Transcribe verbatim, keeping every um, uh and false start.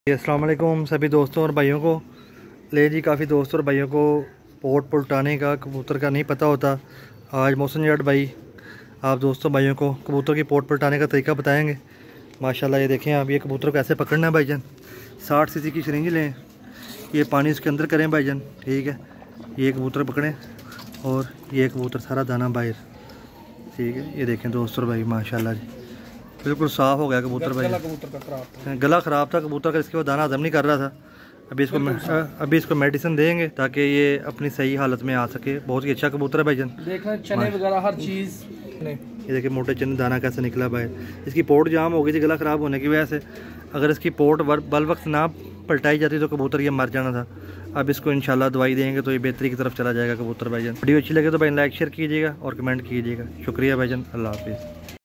अस्सलाम वालेकुम सभी दोस्तों और भाइयों को। ले जी, काफ़ी दोस्तों और भाइयों को पोर्ट पलटाने का कबूतर का नहीं पता होता। आज मोहसिन जाट भाई आप दोस्तों भाइयों को कबूतर की पोर्ट पलटाने का तरीका बताएंगे। माशाल्लाह ये देखें आप, ये कबूतर को ऐसे पकड़ना है भाईजान। साठ सीसी की सिरिंज लें, ये पानी इसके अंदर करें भाईजान, ठीक है। ये कबूतर पकड़ें और ये कबूतर सारा दाना बाहर, ठीक है। ये देखें दोस्तों भाई माशाल्लाह जी, बिल्कुल साफ़ हो गया कबूतर भाई। कबूतर का खराब था, गला ख़राब था कबूतर का, इसके बाद दाना हजम नहीं कर रहा था। अभी इसको अभी इसको मेडिसिन देंगे ताकि ये अपनी सही हालत में आ सके। बहुत ही अच्छा कबूतर है भाईजान, देखना चने वगैरह हर चीज़। ये देखिए मोटे चने दाना कैसे निकला भाई। इसकी पोर्ट जाम हो गई थी गला ख़राब होने की वजह से। अगर इसकी पोर्ट बल वक्त ना पलटाई जाती तो कबूतर ये मर जाना था। अब इसको इंशाल्लाह दवाई देंगे तो ये बेहतरी की तरफ चला जाएगा कबूतर भाईजान। वीडियो अच्छी लगे तो भाई लाइक शेयर कीजिएगा और कमेंट कीजिएगा। शुक्रिया भाईजान, अल्लाह हाफिज़।